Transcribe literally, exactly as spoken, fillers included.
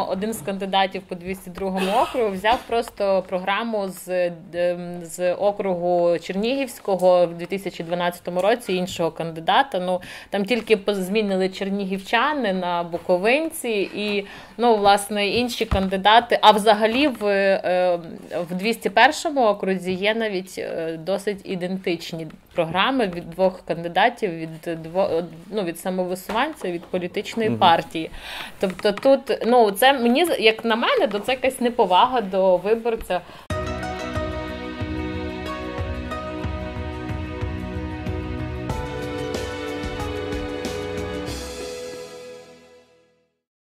Один з кандидатів по двісті другому округу взяв просто програму з, з округу Чернігівського в дві тисячі дванадцятому році іншого кандидата. Ну, там тільки змінили чернігівчани на буковинці і, ну, власне, інші кандидати. А взагалі в, в двісті першому окрузі є навіть досить ідентичні програми від двох кандидатів, від, дво, ну, від самовисуванця, від політичної угу. партії. Тобто тут, ну, це мені, як на мене, то це якась неповага до виборця.